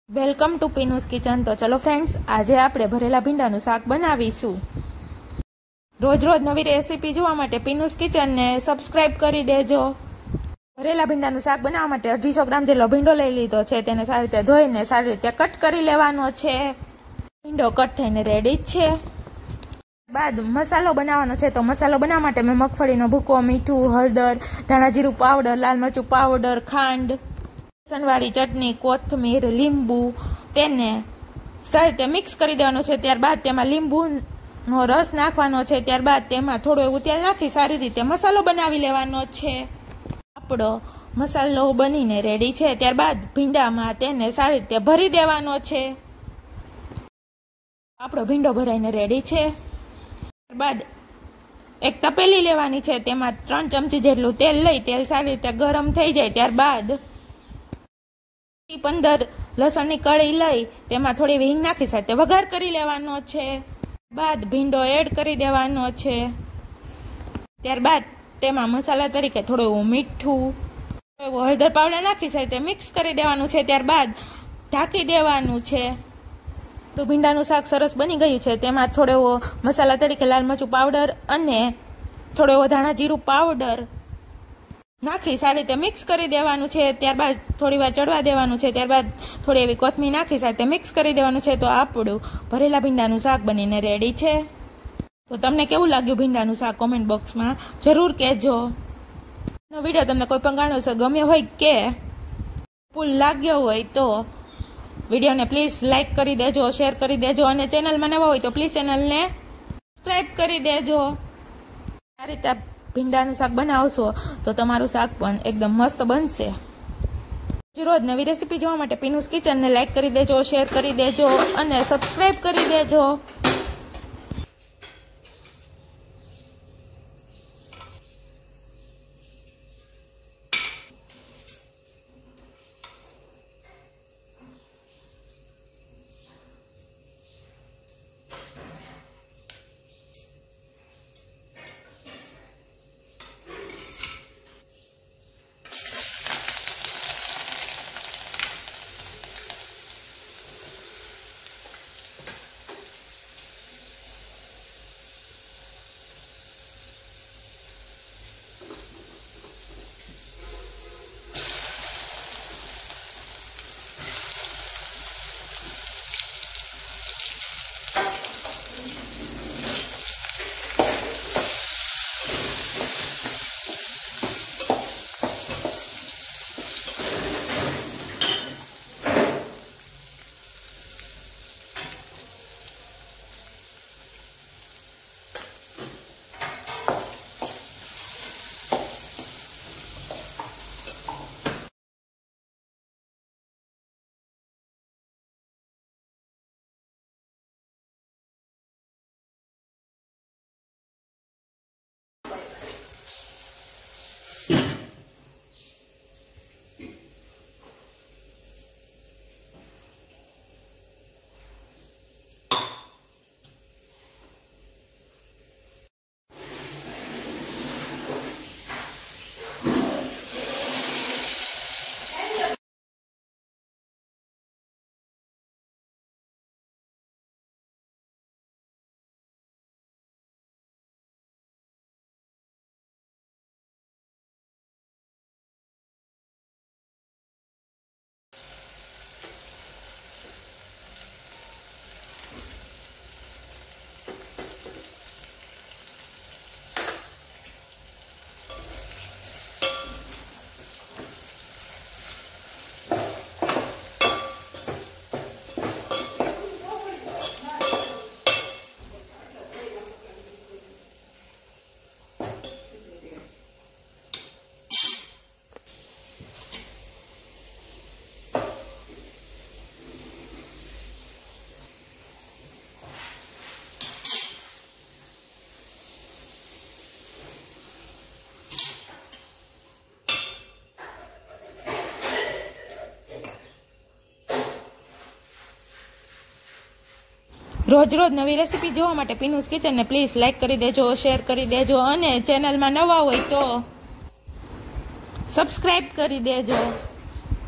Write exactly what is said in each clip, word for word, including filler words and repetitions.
Welcome to પીનુસ kitchen. તો ચલો friends, આજે આપણે ભરેલા ભીંડાનું શાક બનાવીશું। રોજ રોજ નવી રેસીપી જોવા માટે પીનુસ કિચનને સબસ્ક્રાઇબ કરી દેજો। ભરેલા ભીંડાનું શાક બનાવવા માટે અઢીસો ગ્રામ જેટલો ભીંડો લઈ લીધો છે। તેને સારી રીતે ધોઈને સારી રીતે કટ કરી લેવાનો છે। ભીંડો કટ થઈને રેડી જ છે। બાદ મસાલો બનાવવાનો છે। તો મસાલો બનાવવા માટે મેં મગફળીનો ભૂકો, મીઠું, હળદર, ધાણા જીરું પાવડર, લાલ મરચું પાવડર, ખાંડ, લસણવાળી ચટણી, કોથમીર, લીંબુ તેને સારી રીતે મિક્સ કરી દેવાનું છે। ત્યારબાદ તેમાં લીંબુનો રસ નાખવાનો છે। ત્યારબાદ તેમાં થોડું એવું તેલ નાખી સારી રીતે મસાલો બનાવી લેવાનો છે। આપણો મસાલો બનીને રેડી છે। ત્યારબાદ ભીંડામાં તેને સારી રીતે ભરી દેવાનો છે। આપણો ભીંડો ભરાઈને રેડી છે। ત્યારબાદ એક તપેલી લેવાની છે। તેમાં ત્રણ ચમચી જેટલું તેલ લઈ તેલ સારી રીતે ગરમ થઈ જાય ત્યારબાદ પંદર લસણની કળી લઈ તેમાં થોડી હિંગ નાખી સાથે વઘાર કરી લેવાનો છે। બાદ ભીંડો એડ કરી દેવાનો છે। ત્યારબાદ તેમાં મસાલા તરીકે થોડું એવું મીઠું, એવું હળદર પાવડર નાખી સાથે મિક્સ કરી દેવાનું છે। ત્યારબાદ ઢાંકી દેવાનું છે। તો ભીંડાનું શાક સરસ બની ગયું છે। તેમાં થોડો એવો મસાલા તરીકે લાલ મરચું પાવડર અને થોડો એવો ધાણા જીરું પાવડર નાખી સારી રીતે મિક્સ કરી દેવાનું છે। ત્યારબાદ થોડી વાર ચડવા દેવાનું છે। ત્યારબાદ થોડી એવી કોથમીર નાખી સાથે મિક્સ કરી દેવાનું છે। તો આપણું ભરેલા ભીંડાનું શાક બનીને રેડી છે। તો તમને કેવું લાગ્યું ભીંડાનું શાક કોમેન્ટ બોક્સમાં જરૂર કહેજો। વિડીયો તમને કોઈ પણ કારણોસર ગમ્યો હોય કે ફૂલ લાગ્યો હોય તો વિડીયોને પ્લીઝ લાઇક કરી દેજો, શેર કરી દેજો અને ચેનલમાં નવા હોય તો પ્લીઝ ચેનલને સબસ્ક્રાઈબ કરી દેજો। આ રીતે ભીંડાનું શાક બનાવશો તો તમારું શાક પણ એકદમ મસ્ત બનશે। રોજ નવી રેસીપી જોવા માટે પીનુસ કિચનને લાઇક કરી દેજો, શેર કરી દેજો અને સબસ્ક્રાઈબ કરી દેજો। રોજ રોજ નવી રેસીપી જોવા માટે પીનુસ કિચનને પ્લીઝ લાઇક કરી દેજો, શેર કરી દેજો અને ચેનલમાં નવા હોય તો સબસ્ક્રાઈબ કરી દેજો।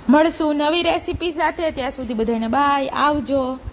મળશું નવી રેસીપી સાથે. ત્યાં સુધી બધાને બાય, આવજો.